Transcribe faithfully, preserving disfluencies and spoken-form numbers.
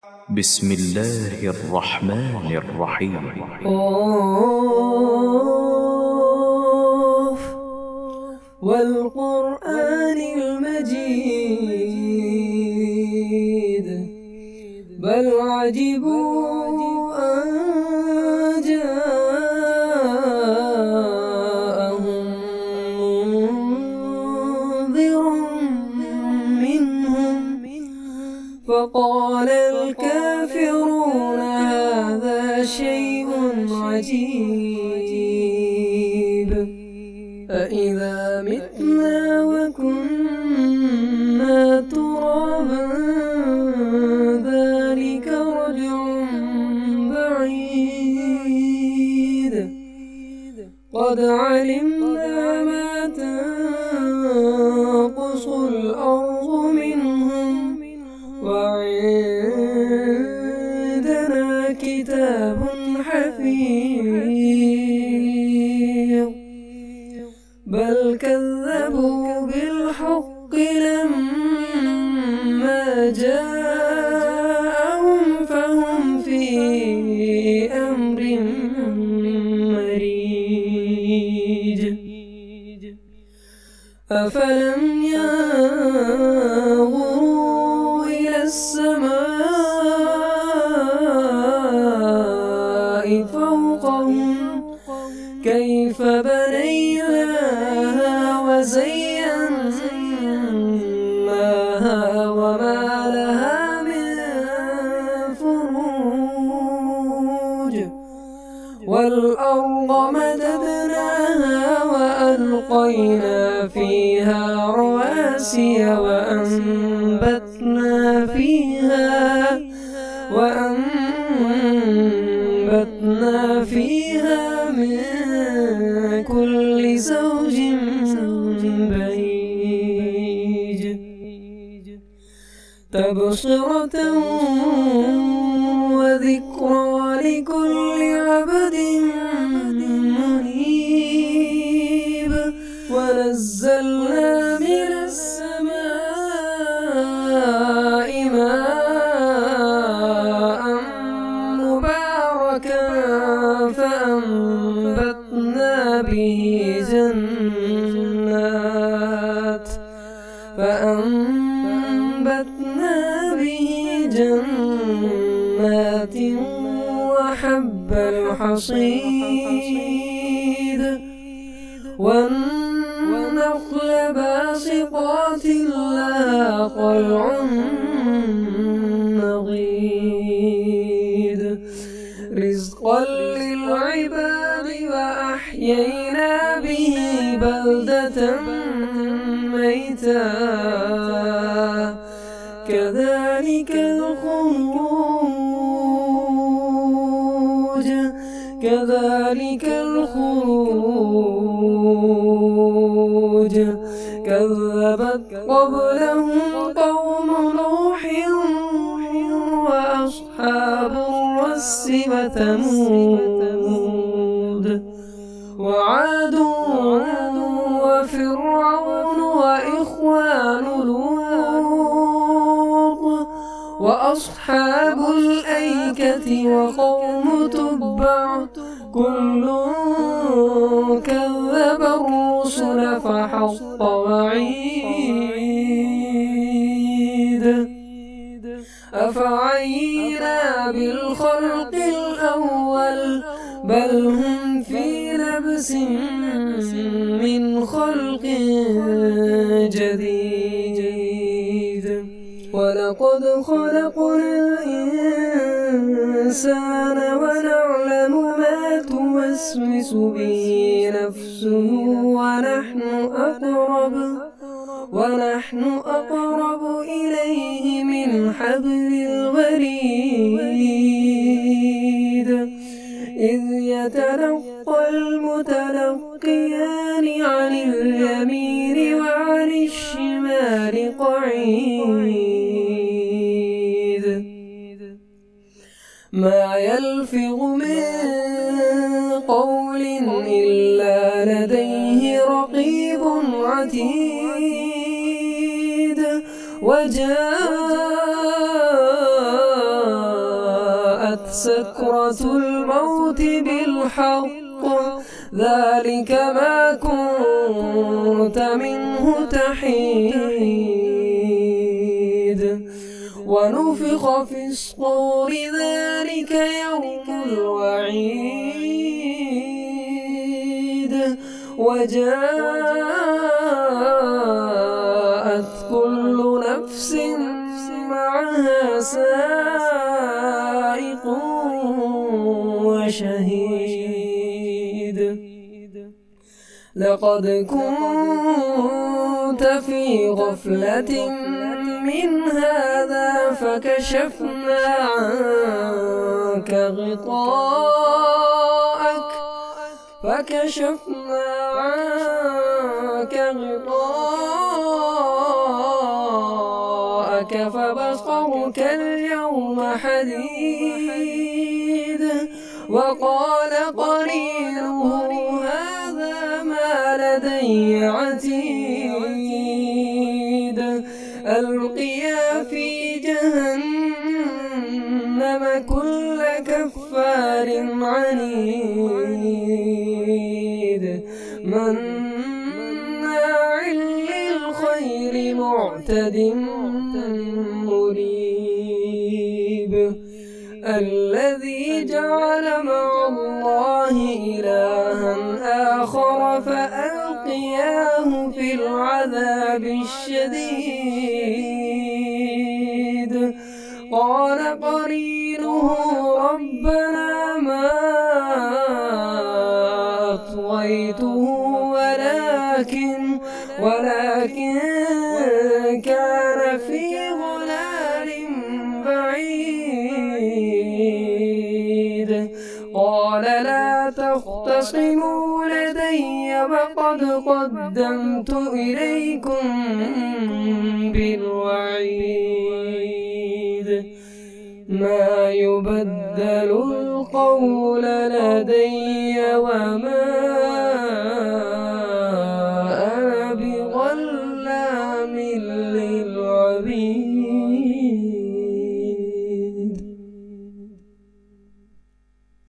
بسم الله الرحمن الرحيم. قاف والقرآن المجيد بل عجبوا أن جاءهم منذر منهم فقال الكافرون هذا شيء عجيب أإذا متنا وكنا ترابا ذلك رجع بعيد قد علمنا ما تنقص الأرض منهم وعندنا كتاب حفيظ بل كذبوا بالحق لما جاءهم فهم في أمر مريج أفلم ينظروا إلى السماء فوقهم كيف بنيناها وزيناها وما لها من فروج والأرض مددناها وألقينا فيها رواسي وأنبتنا فيها وأنبتنا فيها من كل زوج بهيج تبصرة وذكرى لكل عبد منيب ونزلنا من السماء ماء مباركا فأنبتنا به جنات فأنبتنا به جنات وحب الحصيد والنخل باسقات لها طلع نضيد رزقا للعباد وأحيينا به بلدة ميتا كذلك الخروج كذلك الخروج كذبت قبلهم قوم نوح وأصحاب الرس وثمود وعاد وفرعون وإخوان لوط وأصحاب الأيكة وقوم تبع كل كذب الرسل فحق وعيد أفعينا بالخلق الأول بل هم في لبس من خلق جديد ولقد خلقنا الإنسان ونعلم ما توسوس به نفسه ونحن أقرب ونحن أقرب إليه من حبل الوريد إذ يتلقى المتلقيان عن اليمين وعن الشمال قعيد ما يلفظ من قول إلا لديه رقيب عتيد وجاء سكرة الموت بالحق ذلك ما كنت منه تحيد ونفخ في الصور ذلك يوم الوعيد وجاءت كل نفس معها سائق وشهيد لقد كنت في غفلة من هذا فكشفنا عنك غطاءك فكشفنا عنك غطاءك فبصرك اليوم حديد وقال قرينه هذا ما لدي عتيد ألقيا في جهنم كل كفار عنيد مناع للخير معتد مريب الذي جعل مع الله إلها آخر فألقياه في العذاب الشديد قال قرينه ربنا ما أطغيته ولكن ولكن كان في ضلال بعيد قال لا تختصموا لدي وقد قدمت إليكم بالوعيد ما يبدل القول لدي وما أنا بظلام للعبيد